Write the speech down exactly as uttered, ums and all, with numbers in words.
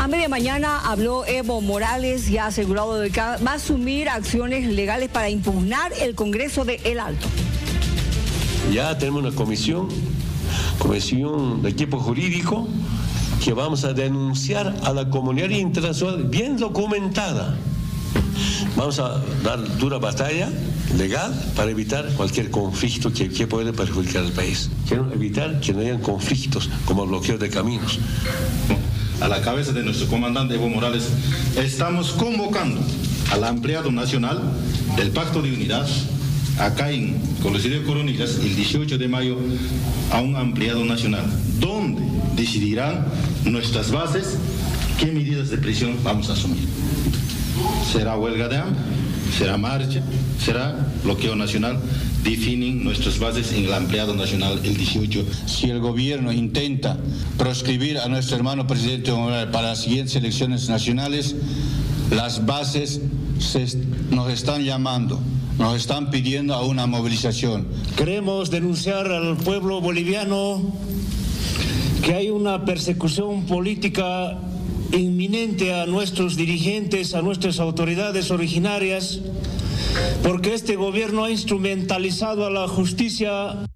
A media mañana habló Evo Morales y ha asegurado de que va a asumir acciones legales para impugnar el Congreso de El Alto. Ya tenemos una comisión, comisión de equipo jurídico, que vamos a denunciar a la comunidad internacional bien documentada. Vamos a dar dura batalla legal para evitar cualquier conflicto que, que pueda perjudicar al país. Quiero evitar que no hayan conflictos como bloqueo de caminos. A la cabeza de nuestro comandante Evo Morales, estamos convocando al ampliado nacional del Pacto de Unidad, acá en Coliseo de Coronillas, el dieciocho de mayo, a un ampliado nacional, donde decidirán nuestras bases qué medidas de presión vamos a asumir. Será huelga de hambre, será marcha, será bloqueo nacional. Definen nuestras bases en el ampliado nacional el dieciocho. Si el gobierno intenta proscribir a nuestro hermano presidente Morales para las siguientes elecciones nacionales, las bases se, nos están llamando, nos están pidiendo a una movilización. Queremos denunciar al pueblo boliviano que hay una persecución política inminente a nuestros dirigentes, a nuestras autoridades originarias, porque este gobierno ha instrumentalizado a la justicia